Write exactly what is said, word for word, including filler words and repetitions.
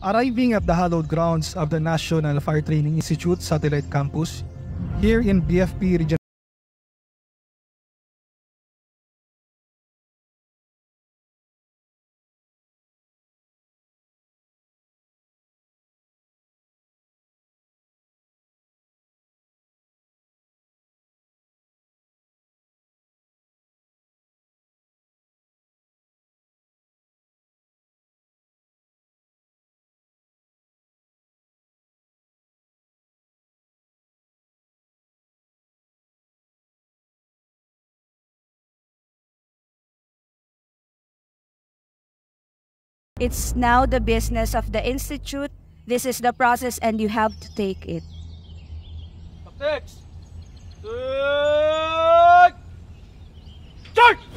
Arriving at the hallowed grounds of the National Fire Training Institute Satellite Campus, here in B F P Region It's now the business of the Institute. This is the process and you have to take it. Tactics! Take! Charge!